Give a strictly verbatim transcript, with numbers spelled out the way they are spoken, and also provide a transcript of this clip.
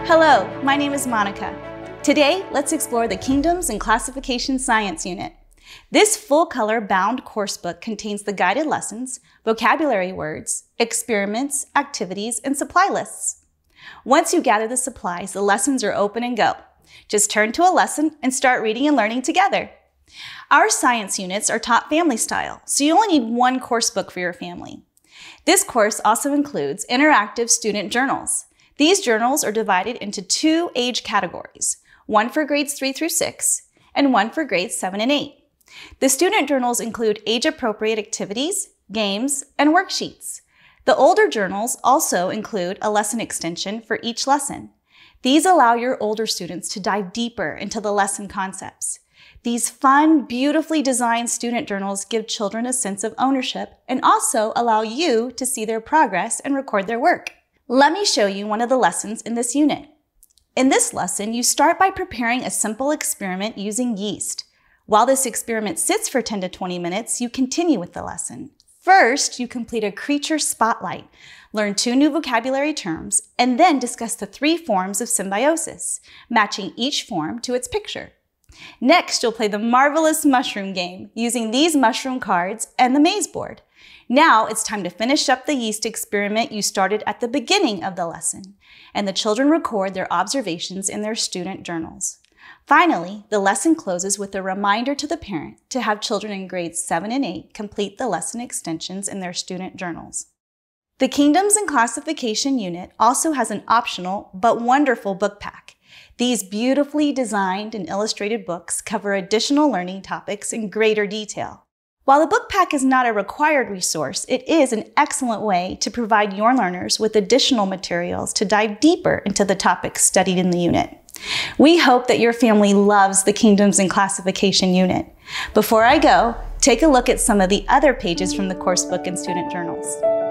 Hello, my name is Monica. Today, let's explore the Kingdoms and Classification Science Unit. This full-color bound course book contains the guided lessons, vocabulary words, experiments, activities, and supply lists. Once you gather the supplies, the lessons are open and go. Just turn to a lesson and start reading and learning together. Our science units are taught family style, so you only need one course book for your family. This course also includes interactive student journals. These journals are divided into two age categories, one for grades three through six and one for grades seven and eight. The student journals include age-appropriate activities, games, and worksheets. The older journals also include a lesson extension for each lesson. These allow your older students to dive deeper into the lesson concepts. These fun, beautifully designed student journals give children a sense of ownership and also allow you to see their progress and record their work. Let me show you one of the lessons in this unit. In this lesson, you start by preparing a simple experiment using yeast. While this experiment sits for ten to twenty minutes, you continue with the lesson. First, you complete a creature spotlight, learn two new vocabulary terms, and then discuss the three forms of symbiosis, matching each form to its picture. Next, you'll play the marvelous mushroom game using these mushroom cards and the maze board. Now it's time to finish up the yeast experiment you started at the beginning of the lesson, and the children record their observations in their student journals. Finally, the lesson closes with a reminder to the parent to have children in grades seven and eight complete the lesson extensions in their student journals. The Kingdoms and Classification Unit also has an optional but wonderful book pack. These beautifully designed and illustrated books cover additional learning topics in greater detail. While the book pack is not a required resource, it is an excellent way to provide your learners with additional materials to dive deeper into the topics studied in the unit. We hope that your family loves the Kingdoms and Classification Unit. Before I go, take a look at some of the other pages from the course book and student journals.